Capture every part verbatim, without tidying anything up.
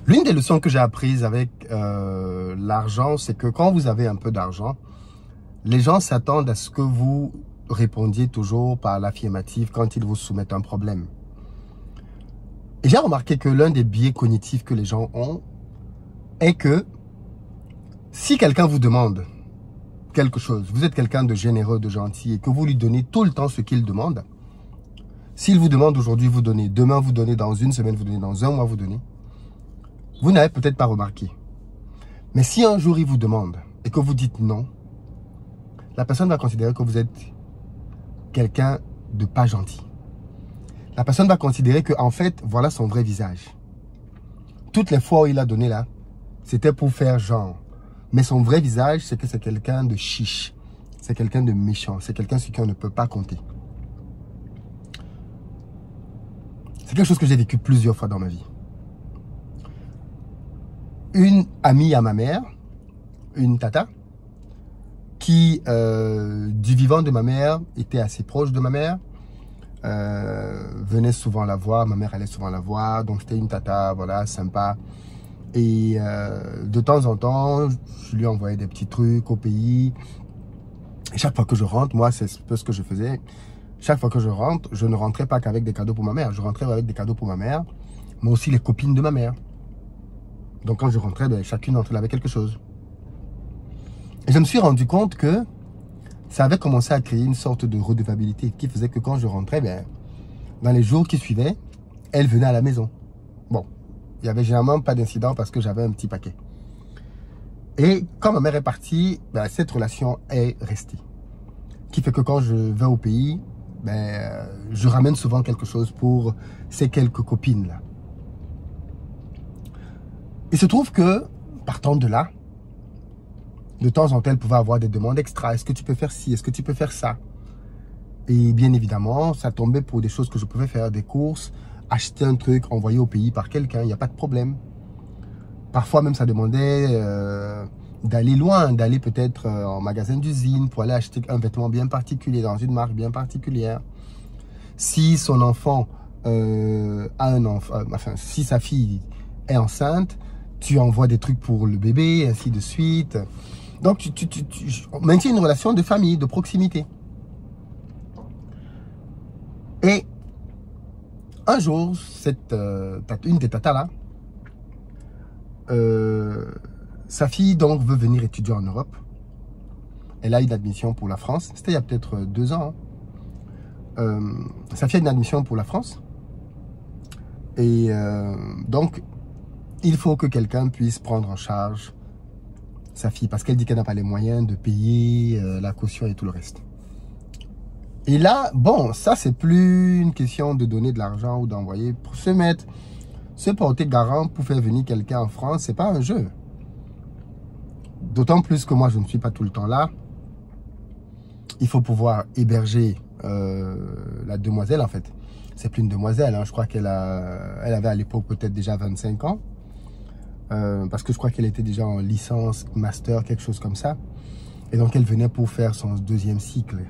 L'une des leçons que j'ai apprises avec euh, l'argent, c'est que quand vous avez un peu d'argent, les gens s'attendent à ce que vous répondiez toujours par l'affirmative quand ils vous soumettent un problème. Et j'ai remarqué que l'un des biais cognitifs que les gens ont est que si quelqu'un vous demande quelque chose, vous êtes quelqu'un de généreux, de gentil et que vous lui donnez tout le temps ce qu'il demande, s'il vous demande aujourd'hui, vous donnez, demain vous donnez, dans une semaine vous donnez, dans un mois vous donnez, vous n'avez peut-être pas remarqué. Mais si un jour il vous demande et que vous dites non, la personne va considérer que vous êtes quelqu'un de pas gentil. La personne va considérer que en fait, voilà son vrai visage. Toutes les fois où il a donné là, c'était pour faire genre. Mais son vrai visage, c'est que c'est quelqu'un de chiche. C'est quelqu'un de méchant. C'est quelqu'un sur qui on ne peut pas compter. C'est quelque chose que j'ai vécu plusieurs fois dans ma vie. Une amie à ma mère, une tata, qui, euh, du vivant de ma mère, était assez proche de ma mère, euh, venait souvent la voir, ma mère allait souvent la voir, donc c'était une tata, voilà, sympa. Et euh, de temps en temps, je lui envoyais des petits trucs au pays. Et chaque fois que je rentre, moi, c'est un peu ce que je faisais. Chaque fois que je rentre, je ne rentrais pas qu'avec des cadeaux pour ma mère. Je rentrais avec des cadeaux pour ma mère, mais aussi les copines de ma mère. Donc quand je rentrais, ben, chacune d'entre elles avait quelque chose. Et je me suis rendu compte que ça avait commencé à créer une sorte de redevabilité qui faisait que quand je rentrais, ben, dans les jours qui suivaient, elle venait à la maison. Bon, il n'y avait généralement pas d'incident parce que j'avais un petit paquet. Et quand ma mère est partie, ben, cette relation est restée. Qui fait que quand je vais au pays, ben, je ramène souvent quelque chose pour ces quelques copines-là. Il se trouve que, partant de là, de temps en temps, elle pouvait avoir des demandes extra. Est-ce que tu peux faire ci? Est-ce que tu peux faire ça? Et bien évidemment, ça tombait pour des choses que je pouvais faire, des courses, acheter un truc, envoyer au pays par quelqu'un, il n'y a pas de problème. Parfois même, ça demandait euh, d'aller loin, d'aller peut-être euh, en magasin d'usine pour aller acheter un vêtement bien particulier, dans une marque bien particulière. Si son enfant euh, a un enfant, euh, enfin, si sa fille est enceinte, tu envoies des trucs pour le bébé, ainsi de suite. Donc, tu, tu, tu, tu on maintient une relation de famille, de proximité. Et un jour, cette, euh, une des tatas là, euh, sa fille donc veut venir étudier en Europe. Elle a une admission pour la France. C'était il y a peut-être deux ans. Hein. Euh, sa fille a une admission pour la France. Et euh, donc, il faut que quelqu'un puisse prendre en charge sa fille parce qu'elle dit qu'elle n'a pas les moyens de payer euh, la caution et tout le reste. Et là, bon, ça c'est plus une question de donner de l'argent ou d'envoyer. Pour se mettre, se porter garant pour faire venir quelqu'un en France, c'est pas un jeu. D'autant plus que moi je ne suis pas tout le temps là. Il faut pouvoir héberger euh, la demoiselle en fait. C'est plus une demoiselle, hein. Je crois qu'elle a, elle avait à l'époque peut-être déjà vingt-cinq ans. Euh, parce que je crois qu'elle était déjà en licence, master, quelque chose comme ça. Et donc, elle venait pour faire son deuxième cycle.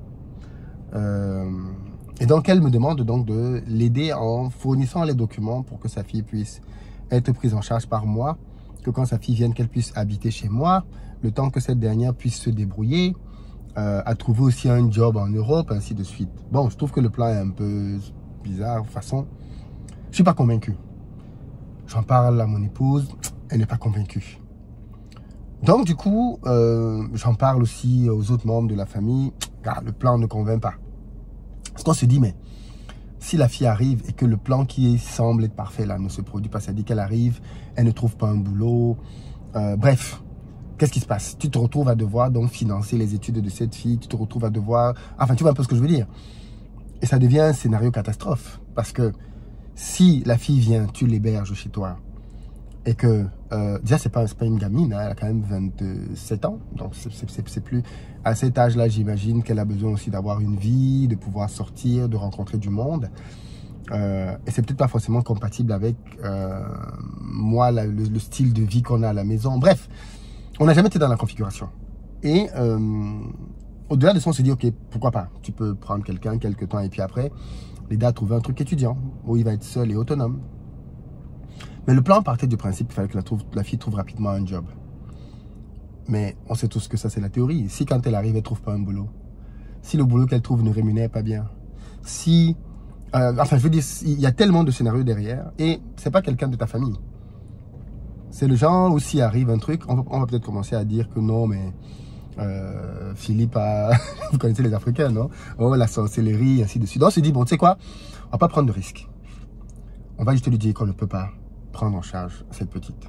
Euh, et donc, elle me demande donc de l'aider en fournissant les documents pour que sa fille puisse être prise en charge par moi. Que quand sa fille vienne, qu'elle puisse habiter chez moi. Le temps que cette dernière puisse se débrouiller. Euh, à trouver aussi un job en Europe, ainsi de suite. Bon, je trouve que le plan est un peu bizarre. De toute façon, je ne suis pas convaincu. J'en parle à mon épouse, elle n'est pas convaincue. Donc du coup, euh, j'en parle aussi aux autres membres de la famille. Car le plan ne convainc pas. Parce qu'on se dit, mais si la fille arrive et que le plan qui semble être parfait là ne se produit pas, ça dit qu'elle arrive, elle ne trouve pas un boulot. Euh, bref, qu'est-ce qui se passe? Tu te retrouves à devoir donc financer les études de cette fille, tu te retrouves à devoir... Enfin, tu vois un peu ce que je veux dire. Et ça devient un scénario catastrophe. Parce que si la fille vient, tu l'héberges chez toi et que, euh, déjà, c'est pas, pas une gamine, hein, elle a quand même vingt-sept ans. Donc, c'est plus... À cet âge-là, j'imagine qu'elle a besoin aussi d'avoir une vie, de pouvoir sortir, de rencontrer du monde. Euh, et c'est peut-être pas forcément compatible avec euh, moi, la, le, le style de vie qu'on a à la maison. Bref, on n'a jamais été dans la configuration. Et euh, au-delà de ça, on s'est dit, ok, pourquoi pas? Tu peux prendre quelqu'un quelques temps et puis après... l'aider à trouver un truc étudiant où il va être seul et autonome. Mais le plan partait du principe qu'il fallait que la, trouve, la fille trouve rapidement un job. Mais on sait tous que ça, c'est la théorie. Si quand elle arrive, elle ne trouve pas un boulot, si le boulot qu'elle trouve ne rémunère pas bien, si... Euh, enfin, je veux dire, il y a tellement de scénarios derrière et c'est pas quelqu'un de ta famille. C'est le genre où s'il arrive un truc, on va, on va peut-être commencer à dire que non, mais euh, Philippe a... Vous connaissez les Africains, non? Oh, la sorcellerie, ainsi de suite. Donc on se dit, bon, tu sais quoi? On va pas prendre de risques. On va juste lui dire qu'on ne peut pas prendre en charge cette petite.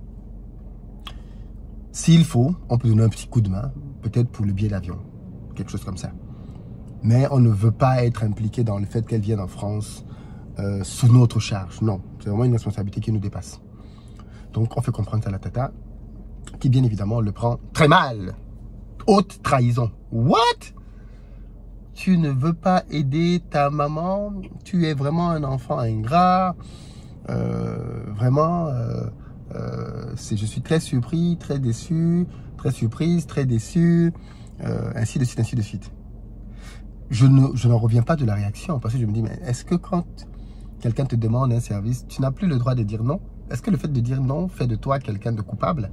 S'il faut, on peut donner un petit coup de main, peut-être pour le billet d'avion, quelque chose comme ça. Mais on ne veut pas être impliqué dans le fait qu'elle vienne en France euh, sous notre charge. Non, c'est vraiment une responsabilité qui nous dépasse. Donc, on fait comprendre ça à la tata, qui bien évidemment le prend très mal. Haute trahison. What? Tu ne veux pas aider ta maman? Tu es vraiment un enfant ingrat. Euh, vraiment... Euh, Euh, je suis très surpris, très déçu, très surprise, très déçu, euh, ainsi de suite, ainsi de suite. Je ne, je n'en reviens pas de la réaction parce que je me dis, mais est-ce que quand quelqu'un te demande un service, tu n'as plus le droit de dire non? Est-ce que le fait de dire non fait de toi quelqu'un de coupable?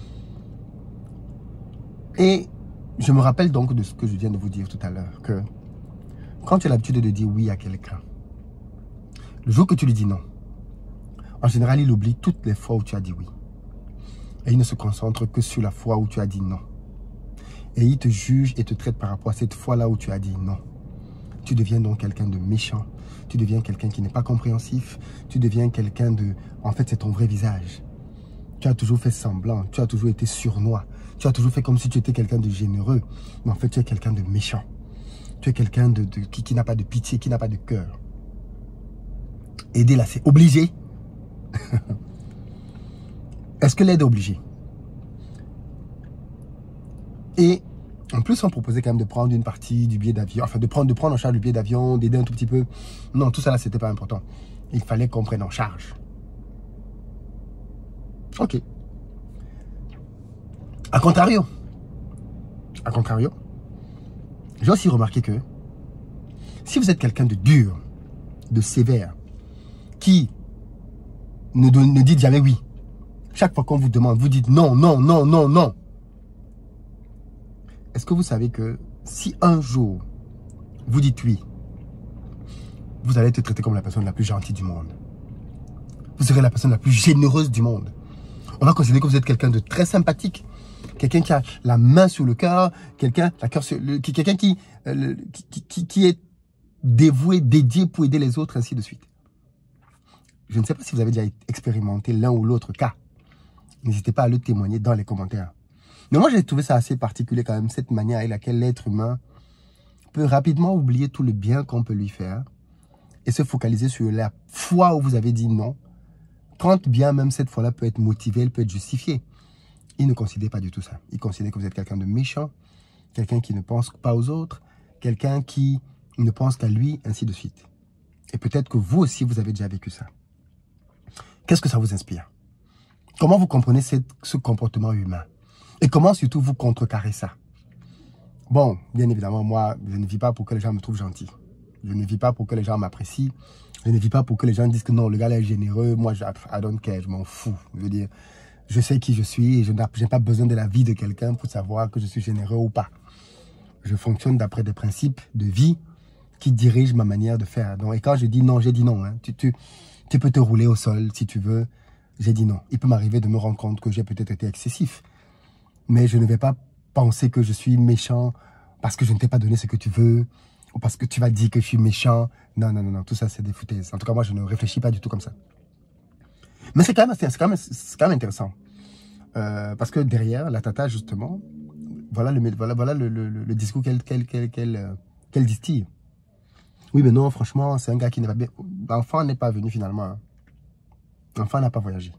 Et je me rappelle donc de ce que je viens de vous dire tout à l'heure, que quand tu as l'habitude de dire oui à quelqu'un, le jour que tu lui dis non, en général, il oublie toutes les fois où tu as dit oui. Et il ne se concentre que sur la fois où tu as dit non. Et il te juge et te traite par rapport à cette fois-là où tu as dit non. Tu deviens donc quelqu'un de méchant. Tu deviens quelqu'un qui n'est pas compréhensif. Tu deviens quelqu'un de... En fait, c'est ton vrai visage. Tu as toujours fait semblant. Tu as toujours été sournois. Tu as toujours fait comme si tu étais quelqu'un de généreux. Mais en fait, tu es quelqu'un de méchant. Tu es quelqu'un de, de, qui, qui n'a pas de pitié, qui n'a pas de cœur. Aider-la, c'est obligé. Est-ce que l'aide est obligée? Et en plus, on proposait quand même de prendre une partie du billet d'avion, enfin de prendre, de prendre en charge le billet d'avion, d'aider un tout petit peu. Non, tout ça là, c'était pas important. Il fallait qu'on prenne en charge. Ok. A contrario, à contrario, j'ai aussi remarqué que si vous êtes quelqu'un de dur, de sévère, qui ne, ne dites jamais oui. Chaque fois qu'on vous demande, vous dites non, non, non, non, non. Est-ce que vous savez que si un jour, vous dites oui, vous allez être traité comme la personne la plus gentille du monde. Vous serez la personne la plus généreuse du monde. On va considérer que vous êtes quelqu'un de très sympathique, quelqu'un qui a la main sur le cœur, quelqu'un quelqu'un qui, euh, qui, qui, qui est dévoué, dédié pour aider les autres, ainsi de suite. Je ne sais pas si vous avez déjà expérimenté l'un ou l'autre cas. N'hésitez pas à le témoigner dans les commentaires. Mais moi, j'ai trouvé ça assez particulier quand même, cette manière avec laquelle l'être humain peut rapidement oublier tout le bien qu'on peut lui faire et se focaliser sur la fois où vous avez dit non, quand bien même cette fois-là peut être motivée, elle peut être justifiée. Il ne considère pas du tout ça. Il considère que vous êtes quelqu'un de méchant, quelqu'un qui ne pense pas aux autres, quelqu'un qui ne pense qu'à lui, ainsi de suite. Et peut-être que vous aussi, vous avez déjà vécu ça. Qu'est-ce que ça vous inspire? Comment vous comprenez cette, ce comportement humain? Et comment surtout vous contrecarrez ça? Bon, bien évidemment, moi, je ne vis pas pour que les gens me trouvent gentil. Je ne vis pas pour que les gens m'apprécient. Je ne vis pas pour que les gens disent que non, le gars là est généreux. Moi, je, I don't care, je m'en fous. Je veux dire, je sais qui je suis et je n'ai pas besoin de la vie de quelqu'un pour savoir que je suis généreux ou pas. Je fonctionne d'après des principes de vie qui dirigent ma manière de faire. Donc, et quand je dis non, j'ai dit non. Hein. Tu, tu, tu peux te rouler au sol si tu veux. J'ai dit non. Il peut m'arriver de me rendre compte que j'ai peut-être été excessif. Mais je ne vais pas penser que je suis méchant parce que je ne t'ai pas donné ce que tu veux ou parce que tu vas dire que je suis méchant. Non, non, non, non. Tout ça, c'est des foutaises. En tout cas, moi, je ne réfléchis pas du tout comme ça. Mais c'est quand même, c'est quand même, c'est quand même intéressant. Euh, parce que derrière, la tata, justement, voilà le, voilà, voilà le, le, le discours qu'elle qu'elle, qu'elle, qu'elle, qu'elle distille. Oui, mais non, franchement, c'est un gars qui n'est pas bien. L'enfant n'est pas venu finalement. Hein. L'enfant n'a pas voyagé.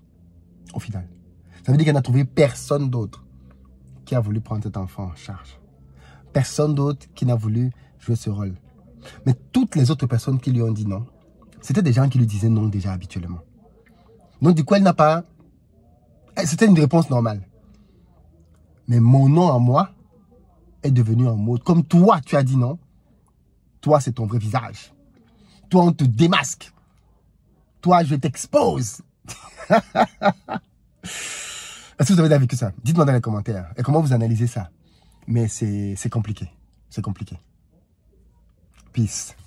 Au final. Ça veut dire qu'elle n'a trouvé personne d'autre qui a voulu prendre cet enfant en charge. Personne d'autre qui n'a voulu jouer ce rôle. Mais toutes les autres personnes qui lui ont dit non, c'était des gens qui lui disaient non déjà habituellement. Donc du coup, elle n'a pas... C'était une réponse normale. Mais mon non à moi est devenu en mode, comme toi, tu as dit non, toi, c'est ton vrai visage. Toi, on te démasque. Toi, je t'expose. Est-ce que vous avez déjà vécu ça? Dites-moi dans les commentaires. Et comment vous analysez ça? Mais c'est compliqué. C'est compliqué. Peace.